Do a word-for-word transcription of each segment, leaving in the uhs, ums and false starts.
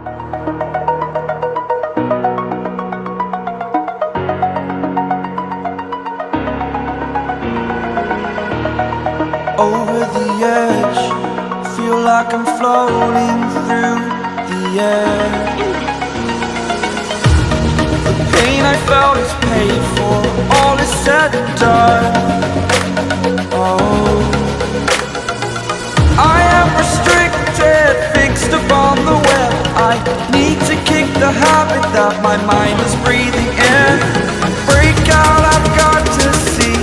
Over the edge, feel like I'm floating through the air. The pain I felt is paid for, all is said and done. Oh, I am restricted, fixed upon the web. I need to kick the habit that my mind is breathing in. Break out, I've got to see.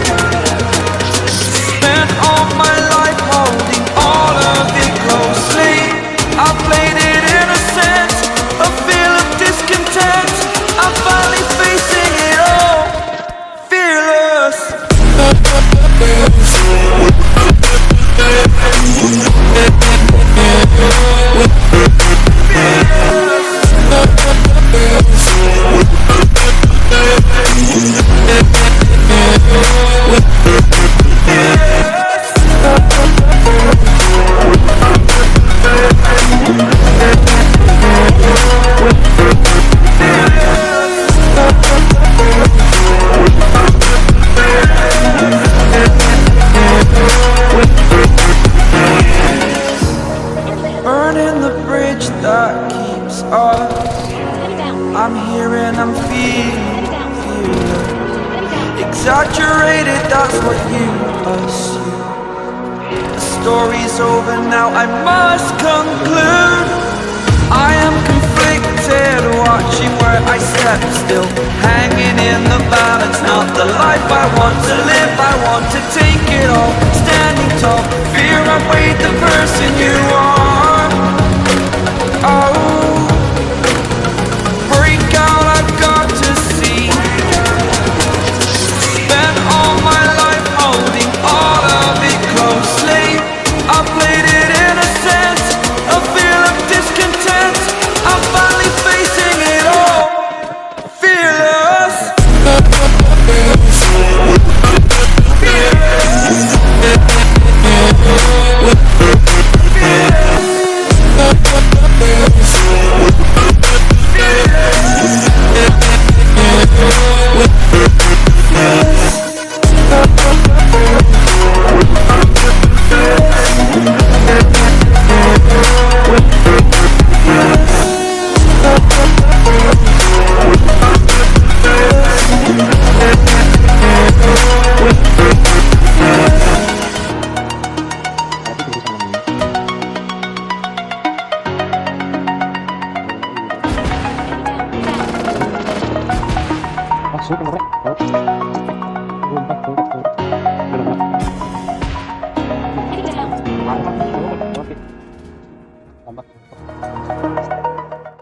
Spent all my life holding all of it closely. I played it innocent, a feel of discontent. I'm finally facing it all, fearless. Burning the bridge that keeps us. I'm here and I'm feeling, feeling exaggerated, that's what you assume. The story's over now, I must conclude. I am conflicted, watching where I step still, hanging in the balance. Not the life I want to live, I want to take it all. Standing tall, fear I've weighed the person you are. Oh, break out, I've got to see. Spent all my life holding all of it closely. I played it innocent, a feel of discontent. I'm finally facing it all, fearless.